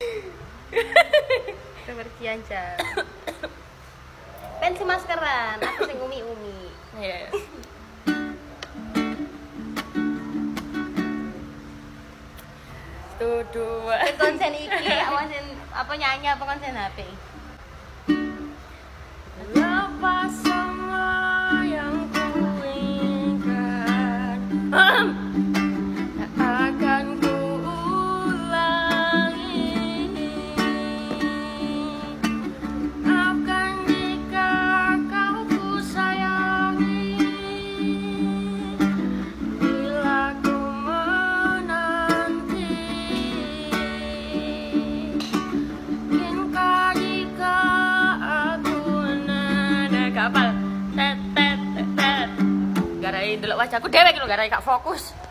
Kebersihan jam. Pensi maskeran, aku sing umi-umi. Iya. Tuh dua. Konsen iki awasin apa nyanyi apa konsen HP? Lepas semua yang kuinginkan, tak akan kuulangi. Maafkan jika kau ku sayangi, bila ku menanti. Mungkinkah jika aku kapal tet tet tet garai delok wajahku dewek lho garai gak fokus.